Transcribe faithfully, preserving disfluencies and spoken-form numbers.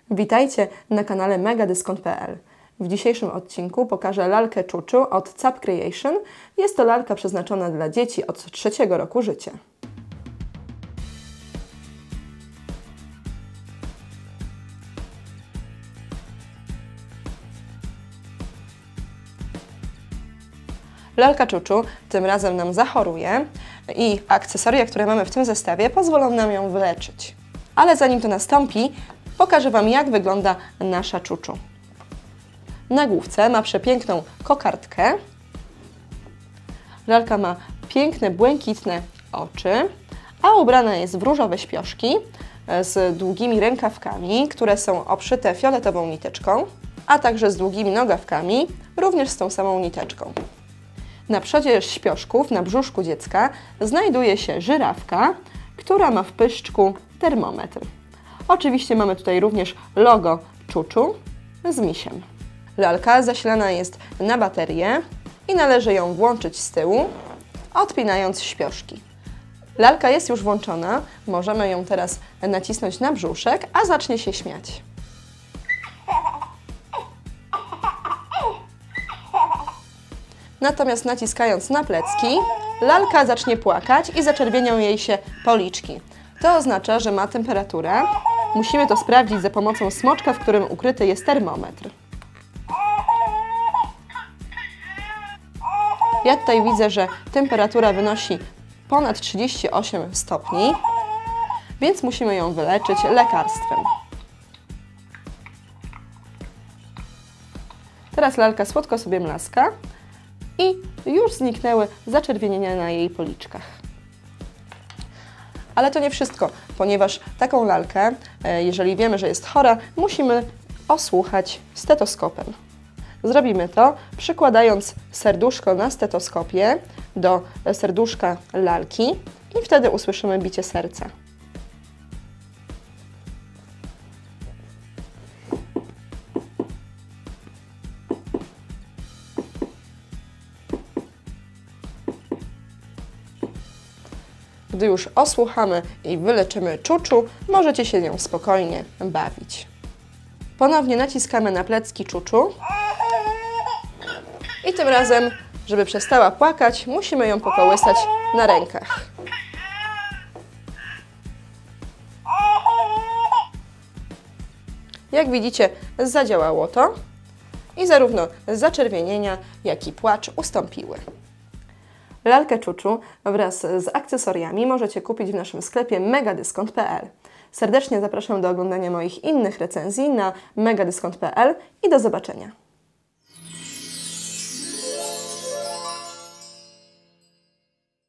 Witajcie na kanale megadyskont kropka p l. W dzisiejszym odcinku pokażę lalkę Czuczu od Cap Creation. Jest to lalka przeznaczona dla dzieci od trzeciego roku życia. Lalka Czuczu tym razem nam zachoruje i akcesoria, które mamy w tym zestawie, pozwolą nam ją wyleczyć. Ale zanim to nastąpi, pokażę Wam, jak wygląda nasza Czuczu. Na główce ma przepiękną kokardkę. Lalka ma piękne, błękitne oczy, a ubrana jest w różowe śpioszki z długimi rękawkami, które są obszyte fioletową niteczką, a także z długimi nogawkami, również z tą samą niteczką. Na przodzie śpioszków, na brzuszku dziecka, znajduje się żyrawka, która ma w pyszczku termometr. Oczywiście mamy tutaj również logo Czuczu z misiem. Lalka zasilana jest na baterię i należy ją włączyć z tyłu, odpinając śpioszki. Lalka jest już włączona, możemy ją teraz nacisnąć na brzuszek, a zacznie się śmiać. Natomiast naciskając na plecki, lalka zacznie płakać i zaczerwienią jej się policzki. To oznacza, że ma temperaturę. Musimy to sprawdzić za pomocą smoczka, w którym ukryty jest termometr. Ja tutaj widzę, że temperatura wynosi ponad trzydzieści osiem stopni, więc musimy ją wyleczyć lekarstwem. Teraz lalka słodko sobie mlaska i już zniknęły zaczerwienienia na jej policzkach. Ale to nie wszystko, ponieważ taką lalkę, jeżeli wiemy, że jest chora, musimy osłuchać stetoskopem. Zrobimy to, przykładając serduszko na stetoskopie do serduszka lalki i wtedy usłyszymy bicie serca. Gdy już osłuchamy i wyleczymy Czuczu, możecie się nią spokojnie bawić. Ponownie naciskamy na plecki Czuczu i tym razem, żeby przestała płakać, musimy ją pokołysać na rękach. Jak widzicie, zadziałało to i zarówno zaczerwienienia, jak i płacz ustąpiły. Lalkę Czuczu wraz z akcesoriami możecie kupić w naszym sklepie megadyskont kropka p l. Serdecznie zapraszam do oglądania moich innych recenzji na megadyskont kropka p l i do zobaczenia.